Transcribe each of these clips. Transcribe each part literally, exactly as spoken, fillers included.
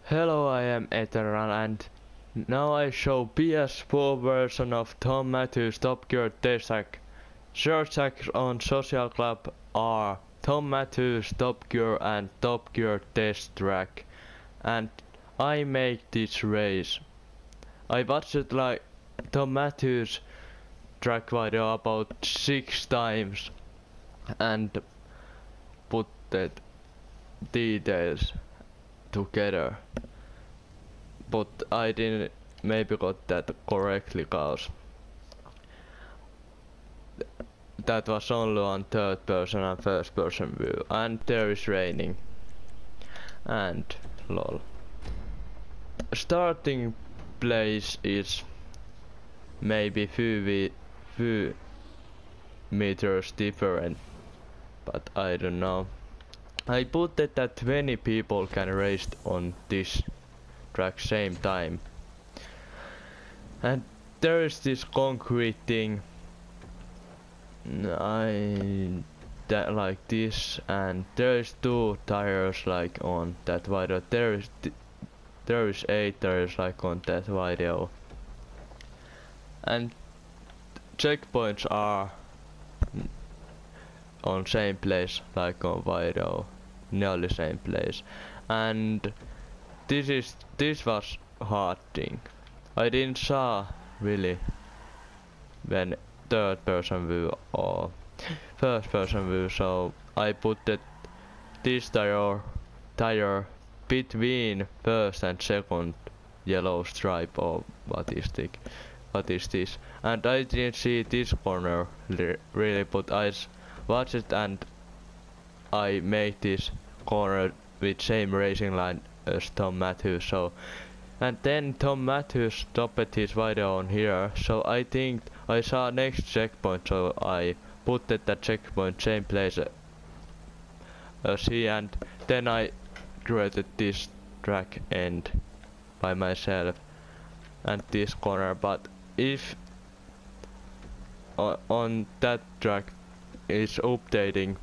Hello, I am Eternal and now I show P S four version of Tom Matthews Top Gear Test Track. Search tags on Social Club are Tom Matthews Top Gear and Top Gear Test Track. And I make this race. I watched like Tom Matthews track video about six times and put the details together, but I didn't maybe got that correctly cause that was only on third person and first person view, and there is raining and lol. Starting place is maybe few few meters different, but I don't know. I put it that twenty people can race on this track same time. And there is this concrete thing. I that like this, and there is two tires like on that video. There is there is eight tires like on that video. And checkpoints are on same place like on video. Nearly same place, and this is this was hard thing. I didn't saw really when third person view or first person view, so I put that this tire tire between first and second yellow stripe, or what is this? What is this? And I didn't see this corner really, but I watched it and I make this corner with same racing line as Tom Matthews, so and then Tom Matthews stopped his video on here, so I think I saw next checkpoint, so I put it that checkpoint same place as he, and then I created this track end by myself and this corner. But if uh, on that track is updating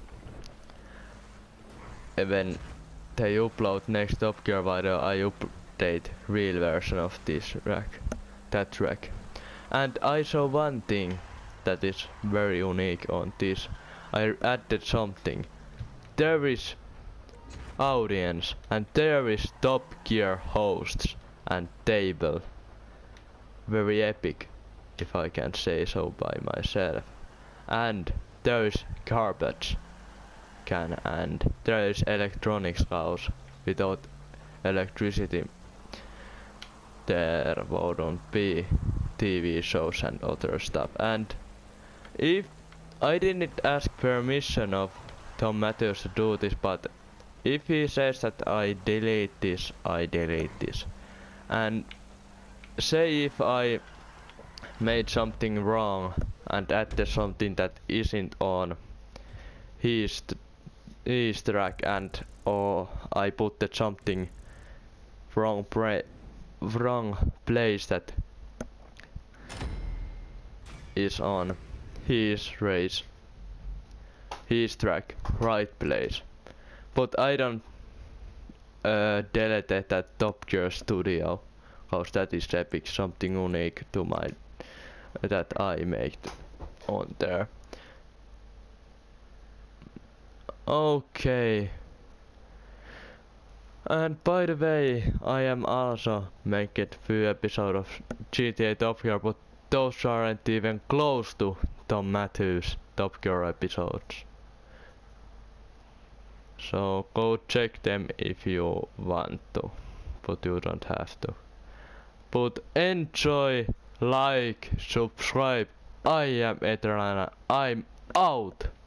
when they upload next Top Gear video, I update real version of this track, that track. And I saw one thing that is very unique on this. I added something. There is audience and there is Top Gear hosts and table. Very epic, if I can say so by myself. And there is garbage can, and there is electronics house. Without electricity there wouldn't be T V shows and other stuff. And if I didn't ask permission of Tom Matthews to do this, but if he says that I delete this, I delete this. And say if I made something wrong and added something that isn't on his his track, and or I put that something wrong wrong place that is on his race, his track, right place. But I don't uh, delete that Top Gear Studio, cause that is epic, something unique to my that I made on there. Okay. And by the way, I am also making few episodes of G T A Top Gear, but those aren't even close to Tom Matthews Top Gear episodes. So go check them if you want to, but you don't have to. But enjoy, like, subscribe. I am Eternal. I'm out.